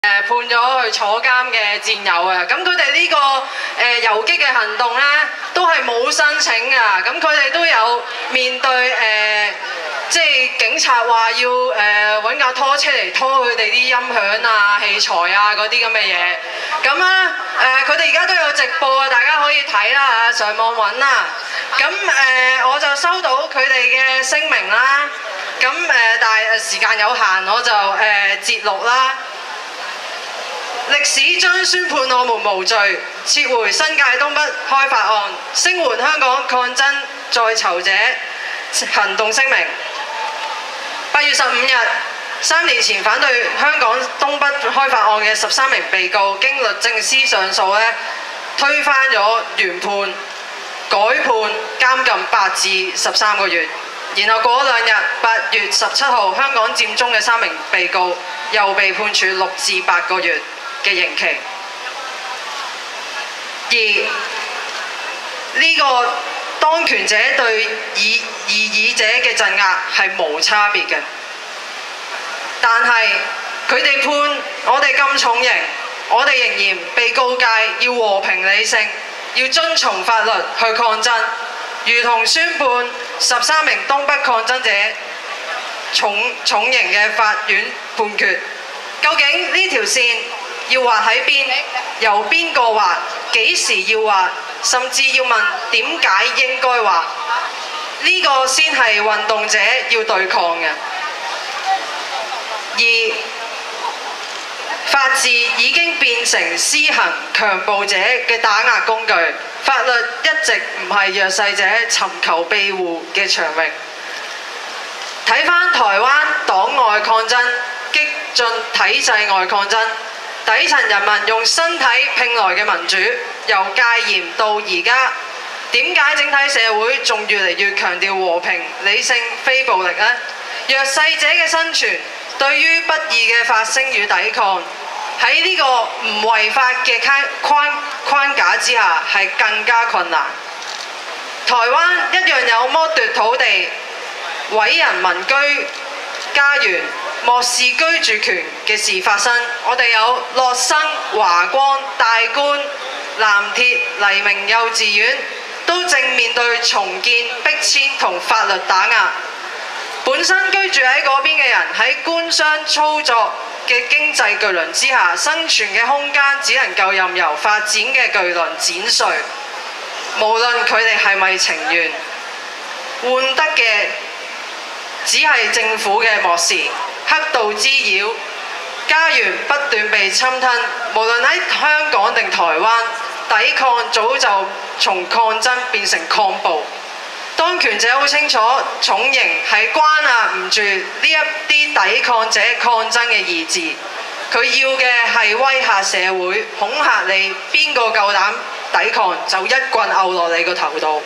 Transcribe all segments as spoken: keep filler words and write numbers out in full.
誒判咗去坐監嘅戰友啊，咁佢哋呢個誒遊擊嘅行動呢，都係冇申請㗎，咁佢哋都有面對誒、呃，即係警察話要誒揾架拖車嚟拖佢哋啲音響啊、器材啊嗰啲咁嘅嘢，咁啊誒佢哋而家都有直播啊，大家可以睇啦，上網揾啦，咁誒、呃、我就收到佢哋嘅聲明啦，咁誒、呃、但係時間有限，我就誒、呃、節錄啦。歷史將宣判我們無罪，撤回新界東北開發案，聲援香港抗爭在囚者行動聲明。八月十五日，三年前反對香港東北開發案嘅十三名被告，經律政司上訴咧，推翻咗原判，改判監禁八至十三個月。然後過咗兩日，八月十七號，香港佔中嘅三名被告又被判處六至八個月嘅刑期，而呢個當權者對異議者嘅鎮壓係無差別嘅，但係佢哋判我哋咁重刑，我哋仍然被告誡要和平理性，要遵從法律去抗爭，如同宣判十三名東北抗爭者重重刑嘅法院判決。究竟呢條線要畫喺邊？由邊個畫？幾時要畫？甚至要問點解應該畫？呢個先係運動者要對抗嘅。而法治已經變成施行強暴者嘅打壓工具，法律一直唔係弱勢者尋求庇護嘅長榮。睇返台灣黨外抗爭，激進體制外抗爭，底層人民用身體拼來嘅民主，由戒嚴到而家，點解整體社會仲越嚟越強調和平、理性、非暴力呢？弱勢者嘅生存，對於不義嘅發聲與抵抗，喺呢個唔違法嘅框框架之下，係更加困難。台灣一樣有剝奪土地、毀人民居家園、漠視居住權嘅事發生。我哋有樂生、華光、大觀、藍鐵、黎明幼稚園都正面對重建、逼遷同法律打壓。本身居住喺嗰邊嘅人喺官商操作嘅經濟巨輪之下，生存嘅空間只能夠任由發展嘅巨輪剪碎。無論佢哋係咪情願，換得嘅只係政府嘅漠視、黑道滋擾，家園不斷被侵吞。無論喺香港定台灣，抵抗早就從抗爭變成抗暴。當權者好清楚，重刑係關壓唔住呢一啲抵抗者抗爭嘅意志。佢要嘅係威嚇社會，恐嚇你，邊個夠膽抵抗就一棍毆落你個頭度。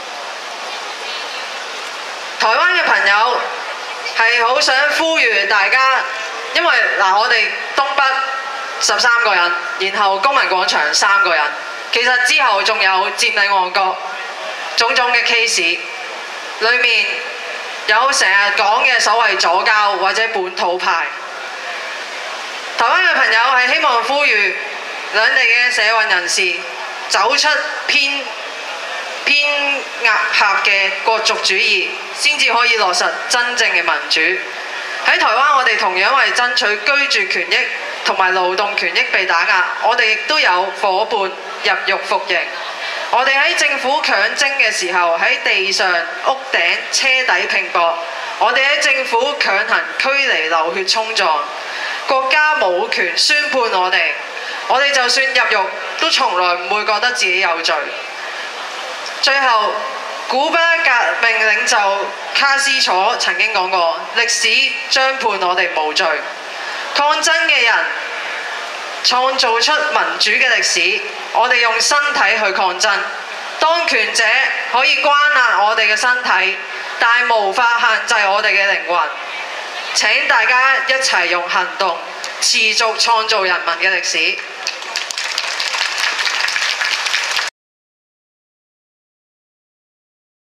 台灣嘅朋友係好想呼籲大家，因為嗱，我哋東北十三個人，然後公民廣場三個人，其實之後仲有佔領旺角，種種嘅 case， 裏面有成日講嘅所謂左膠或者本土派。台灣嘅朋友係希望呼籲兩地嘅社運人士走出偏偏壓迫嘅國族主義，先至可以落實真正嘅民主。喺台灣，我哋同樣為爭取居住權益同埋勞動權益被打壓，我哋亦都有伙伴入獄服刑。我哋喺政府強徵嘅時候，喺地上、屋頂、車底拼搏；我哋喺政府強行驅離、流血衝撞。國家冇權宣判我哋，我哋就算入獄，都從來唔會覺得自己有罪。最後，古巴革命領袖卡斯楚曾經講過：歷史將判我哋無罪。抗爭嘅人創造出民主嘅歷史，我哋用身體去抗爭。當權者可以關押我哋嘅身體，但係無法限制我哋嘅靈魂。請大家一齊用行動持續創造人民嘅歷史。